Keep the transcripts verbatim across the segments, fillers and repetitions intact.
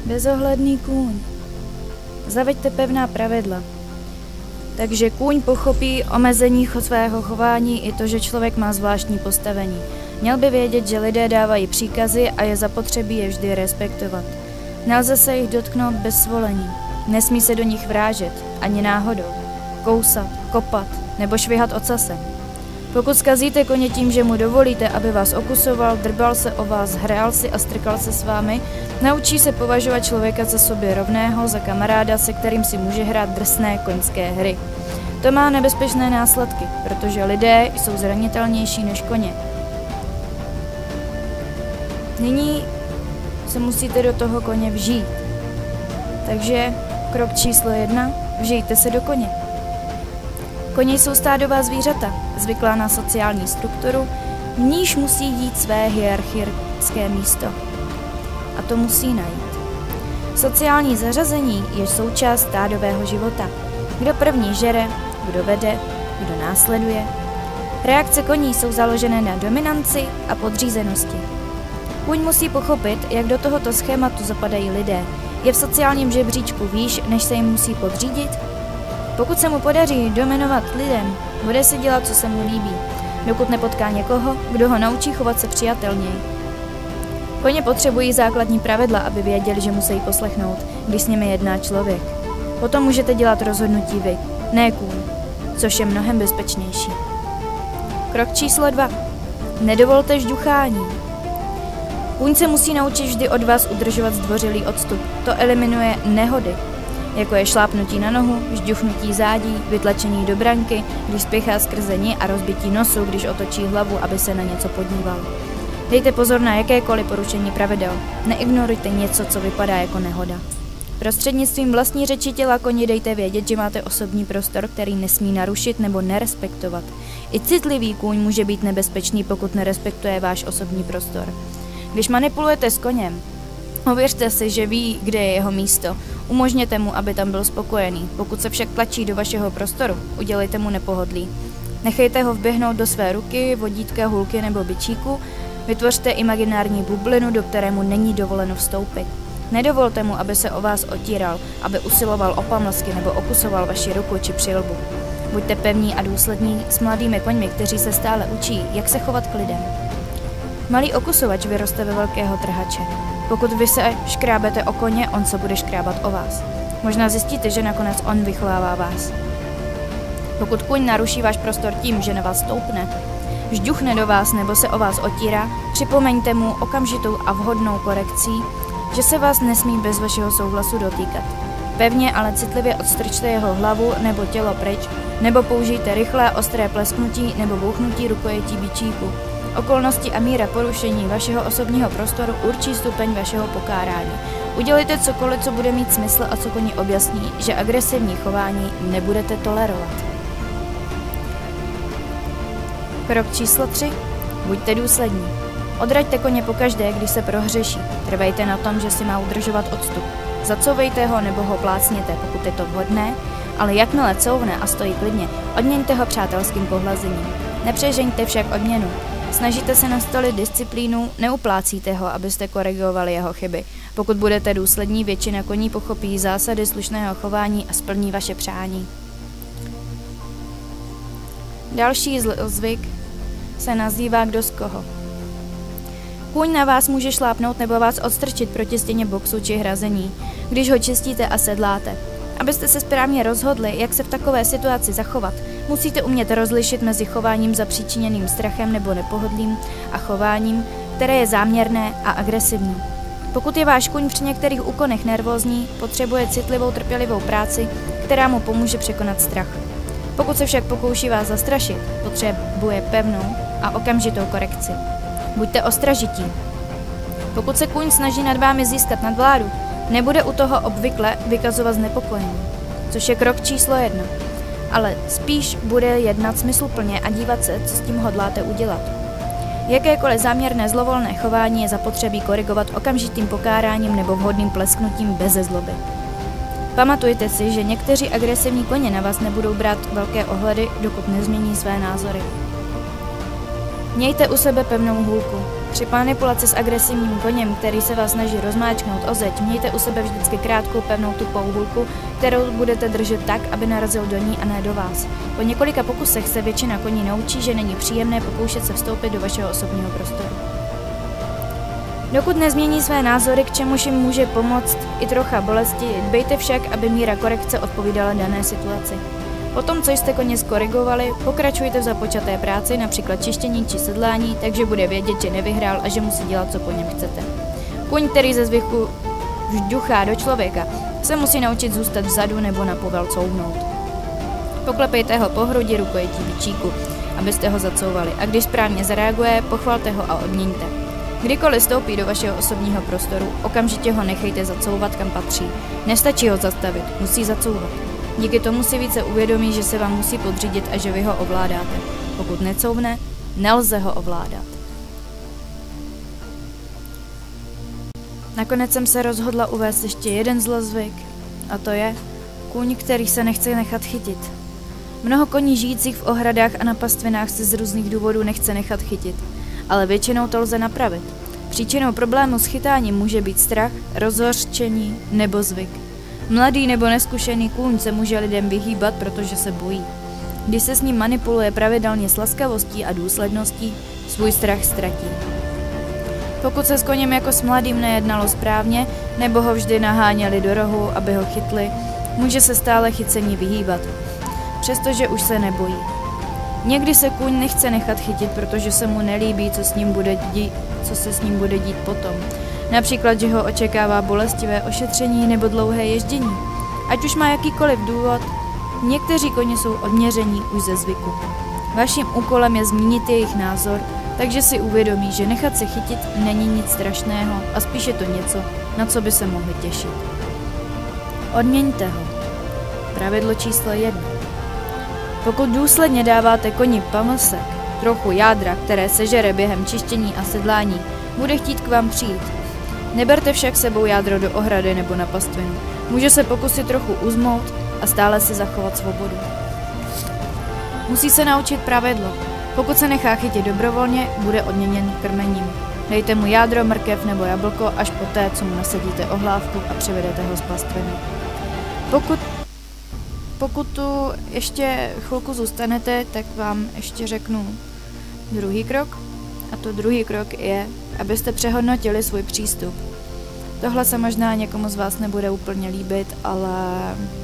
Bezohledný kůň. Zaveďte pevná pravidla. Takže kůň pochopí omezení svého chování i to, že člověk má zvláštní postavení. Měl by vědět, že lidé dávají příkazy a je zapotřebí je vždy respektovat. Nelze se jich dotknout bez svolení. Nesmí se do nich vrážet, ani náhodou. Kousat, kopat nebo švihat ocasem. Pokud zkazíte koně tím, že mu dovolíte, aby vás okusoval, drbal se o vás, hrál si a strkal se s vámi, naučí se považovat člověka za sobě rovného, za kamaráda, se kterým si může hrát drsné koňské hry. To má nebezpečné následky, protože lidé jsou zranitelnější než koně. Nyní se musíte do toho koně vžít. Takže krok číslo jedna, vžijte se do koně. Koně jsou stádová zvířata, zvyklá na sociální strukturu, v níž musí jít své hierarchické místo. A to musí najít. Sociální zařazení je součást stádového života. Kdo první žere, kdo vede, kdo následuje. Reakce koní jsou založené na dominanci a podřízenosti. Kůň musí pochopit, jak do tohoto schématu zapadají lidé. Je v sociálním žebříčku výš, než se jim musí podřídit? Pokud se mu podaří dominovat lidem, bude si dělat, co se mu líbí, dokud nepotká někoho, kdo ho naučí chovat se přijatelněji. Koně potřebují základní pravidla, aby věděli, že musí poslechnout, když s nimi jedná člověk. Potom můžete dělat rozhodnutí vy, ne kůň, což je mnohem bezpečnější. Krok číslo dva. Nedovolte žduchání. Kůň se musí naučit vždy od vás udržovat zdvořilý odstup. To eliminuje nehody, jako je šlápnutí na nohu, žduchnutí zádí, vytlačení do branky, když spěchá skrze ní a rozbití nosu, když otočí hlavu, aby se na něco podíval. Dejte pozor na jakékoliv porušení pravidel. Neignorujte něco, co vypadá jako nehoda. Prostřednictvím vlastní řeči těla koni dejte vědět, že máte osobní prostor, který nesmí narušit nebo nerespektovat. I citlivý kůň může být nebezpečný, pokud nerespektuje váš osobní prostor. Když manipulujete s koněm, ověřte si, že ví, kde je jeho místo. Umožněte mu, aby tam byl spokojený. Pokud se však tlačí do vašeho prostoru, udělejte mu nepohodlí. Nechejte ho vběhnout do své ruky, vodítka, hůlky nebo bičíku. Vytvořte imaginární bublinu, do které mu není dovoleno vstoupit. Nedovolte mu, aby se o vás otíral, aby usiloval o pamlsky nebo okusoval vaši ruku či přilbu. Buďte pevní a důslední s mladými koňmi, kteří se stále učí, jak se chovat k lidem. Malý okusovač vyroste ve velkého trhače. Pokud vy se škrábete o koně, on se bude škrábat o vás. Možná zjistíte, že nakonec on vychovává vás. Pokud kůň naruší váš prostor tím, že na vás stoupne, žduchne do vás nebo se o vás otírá, připomeňte mu okamžitou a vhodnou korekcí, že se vás nesmí bez vašeho souhlasu dotýkat. Pevně, ale citlivě odstrčte jeho hlavu nebo tělo pryč, nebo použijte rychlé ostré plesknutí nebo bouchnutí rukojetí bičíku. Okolnosti a míra porušení vašeho osobního prostoru určí stupeň vašeho pokárání. Udělejte cokoliv, co bude mít smysl a co koni objasní, že agresivní chování nebudete tolerovat. Krok číslo tři. Buďte důslední. Odraďte koně pokaždé, když se prohřeší. Trvejte na tom, že si má udržovat odstup. Zacouvejte ho nebo ho plácněte, pokud je to vhodné, ale jakmile couvne a stojí klidně, odměňte ho přátelským pohlazením. Nepřežeňte však odměnu. Snažíte se nastolit disciplínu, neuplácíte ho, abyste korigovali jeho chyby. Pokud budete důslední, většina koní pochopí zásady slušného chování a splní vaše přání. Další zvyk se nazývá kdo z koho. Kůň na vás může šlápnout nebo vás odstrčit proti stěně boxu či hrazení, když ho čistíte a sedláte. Abyste se správně rozhodli, jak se v takové situaci zachovat, musíte umět rozlišit mezi chováním zapříčiněným strachem nebo nepohodlím a chováním, které je záměrné a agresivní. Pokud je váš kůň při některých úkonech nervózní, potřebuje citlivou trpělivou práci, která mu pomůže překonat strach. Pokud se však pokouší vás zastrašit, potřebuje pevnou a okamžitou korekci. Buďte ostražití. Pokud se kůň snaží nad vámi získat nadvládu, nebude u toho obvykle vykazovat znepokojení, což je krok číslo jedna, ale spíš bude jednat smysluplně a dívat se, co s tím hodláte udělat. Jakékoliv záměrné zlovolné chování je zapotřebí korigovat okamžitým pokáráním nebo vhodným plesknutím beze zloby. Pamatujte si, že někteří agresivní koně na vás nebudou brát velké ohledy, dokud nezmění své názory. Mějte u sebe pevnou hůlku. Při manipulaci s agresivním koněm, který se vás snaží rozmáčknout o zeď, mějte u sebe vždycky krátkou pevnou tupou hulku, kterou budete držet tak, aby narazil do ní a ne do vás. Po několika pokusech se většina koní naučí, že není příjemné pokoušet se vstoupit do vašeho osobního prostoru. Dokud nezmění své názory, k čemuž jim může pomoct i trocha bolesti, dbejte však, aby míra korekce odpovídala dané situaci. Potom, co jste koně skorigovali, pokračujte v započaté práci, například čištění či sedlání, takže bude vědět, že nevyhrál a že musí dělat, co po něm chcete. Kůň, který ze zvyku vžduchá do člověka, se musí naučit zůstat vzadu nebo na povel couvnout. Poklepejte ho po hrudi rukojití bičíku, abyste ho zacouvali, a když správně zareaguje, pochvalte ho a odměňte. Kdykoliv stoupí do vašeho osobního prostoru, okamžitě ho nechejte zacouvat, kam patří. Nestačí ho zastavit, musí zacouvat. Díky tomu si více uvědomí, že se vám musí podřídit a že vy ho ovládáte. Pokud necouvne, nelze ho ovládat. Nakonec jsem se rozhodla uvést ještě jeden zlozvyk, a to je kůň, který se nechce nechat chytit. Mnoho koní žijících v ohradách a na pastvinách se z různých důvodů nechce nechat chytit, ale většinou to lze napravit. Příčinou problému s chytáním může být strach, rozhořčení nebo zvyk. Mladý nebo neskušený kůň se může lidem vyhýbat, protože se bojí. Když se s ním manipuluje pravidelně s laskavostí a důsledností, svůj strach ztratí. Pokud se s koněm jako s mladým nejednalo správně, nebo ho vždy naháněli do rohu, aby ho chytli, může se stále chycení vyhýbat, přestože už se nebojí. Někdy se kůň nechce nechat chytit, protože se mu nelíbí, co, s ním bude dí, co se s ním bude dít potom. Například, že ho očekává bolestivé ošetření nebo dlouhé ježdění. Ať už má jakýkoliv důvod, někteří koně jsou odměření už ze zvyku. Vaším úkolem je změnit jejich názor, takže si uvědomí, že nechat se chytit není nic strašného a spíše to něco, na co by se mohli těšit. Odměňte ho. Pravidlo číslo jedna. Pokud důsledně dáváte koni pamlsek, trochu jádra, které sežere během čištění a sedlání, bude chtít k vám přijít. Neberte však sebou jádro do ohrady nebo na pastvinu. Může se pokusit trochu uzmout a stále si zachovat svobodu. Musí se naučit pravidlo. Pokud se nechá chytit dobrovolně, bude odměněn krmením. Dejte mu jádro, mrkev nebo jablko až poté, co mu nasadíte ohlávku a přivedete ho z pastviny. Pokud, pokud tu ještě chvilku zůstanete, tak vám ještě řeknu druhý krok. A to druhý krok je, abyste přehodnotili svůj přístup. Tohle se možná někomu z vás nebude úplně líbit, ale,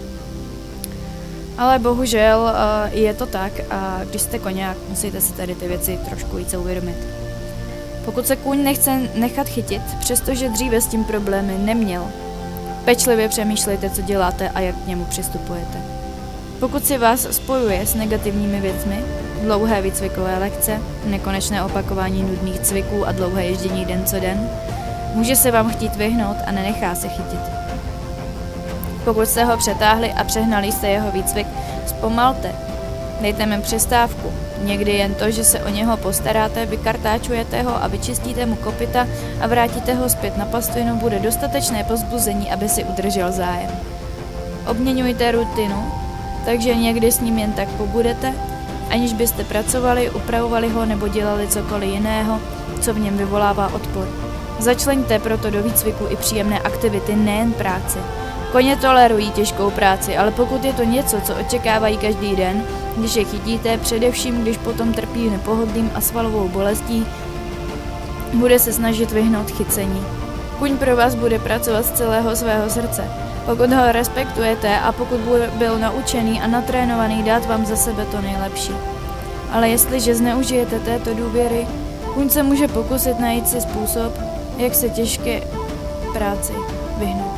ale bohužel je to tak a když jste koňák, musíte si tady ty věci trošku více uvědomit. Pokud se kůň nechce nechat chytit, přestože dříve s tím problémy neměl, pečlivě přemýšlejte, co děláte a jak k němu přistupujete. Pokud si vás spojuje s negativními věcmi, dlouhé výcvikové lekce, nekonečné opakování nudných cviků a dlouhé ježdění den co den, může se vám chtít vyhnout a nenechá se chytit. Pokud jste ho přetáhli a přehnali jste jeho výcvik, zpomalte. Dejte mi přestávku. Někdy jen to, že se o něho postaráte, vykartáčujete ho a vyčistíte mu kopyta a vrátíte ho zpět na pastvinu, bude dostatečné povzbuzení, aby si udržel zájem. Obměňujte rutinu, takže někdy s ním jen tak pobudete, aniž byste pracovali, upravovali ho nebo dělali cokoliv jiného, co v něm vyvolává odpor. Začleňte proto do výcviku i příjemné aktivity, nejen práci. Koně tolerují těžkou práci, ale pokud je to něco, co očekávají každý den, když je chytíte, především když potom trpí nepohodlím a svalovou bolestí, bude se snažit vyhnout chycení. Kůň pro vás bude pracovat z celého svého srdce. Pokud ho respektujete a pokud byl naučený a natrénovaný dát vám za sebe to nejlepší. Ale jestliže zneužijete této důvěry, kůň se může pokusit najít si způsob, jak se těžké práci vyhnout.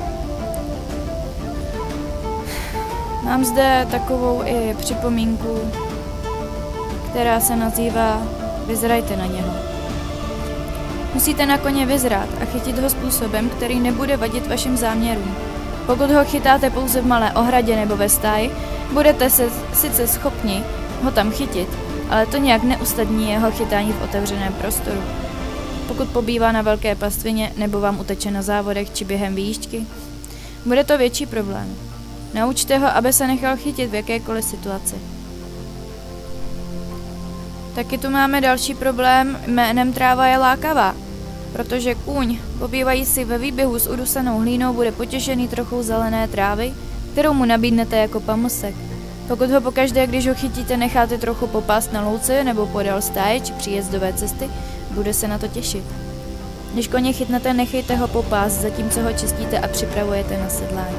Mám zde takovou i připomínku, která se nazývá Vyzrajte na něho. Musíte na koně vyzrát a chytit ho způsobem, který nebude vadit vašim záměrům. Pokud ho chytáte pouze v malé ohradě nebo ve stáji, budete se sice schopni ho tam chytit, ale to nějak neustadní jeho chytání v otevřeném prostoru. Pokud pobývá na velké pastvině nebo vám uteče na závodech či během výjížďky, bude to větší problém. Naučte ho, aby se nechal chytit v jakékoliv situaci. Taky tu máme další problém jménem tráva je lákavá, protože kůň, pobývající ve výběhu s udusanou hlínou, bude potěšený trochou zelené trávy, kterou mu nabídnete jako pamlsek. Pokud ho pokaždé, když ho chytíte, necháte trochu popást na louce nebo podél stáje či příjezdové cesty, bude se na to těšit. Když koně chytnete, nechejte ho popást, zatímco ho čistíte a připravujete na sedlání.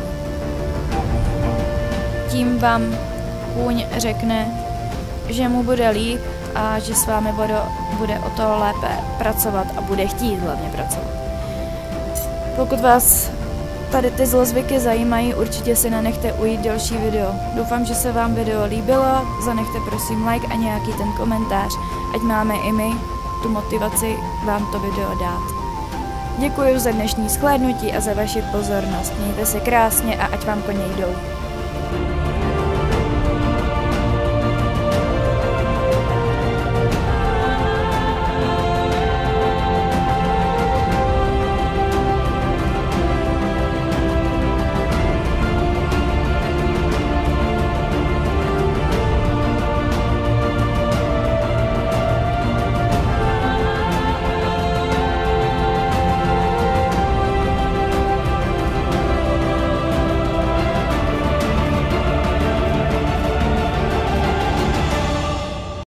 Tím vám kůň řekne, že mu bude líp a že s vámi bude, bude o to lépe pracovat a bude chtít hlavně pracovat. Pokud vás tady ty zlozvyky zajímají, určitě si nenechte ujít další video. Doufám, že se vám video líbilo, zanechte prosím like a nějaký ten komentář, ať máme i my tu motivaci vám to video dát. Děkuji za dnešní shlédnutí a za vaši pozornost. Mějte se krásně a ať vám koně jdou.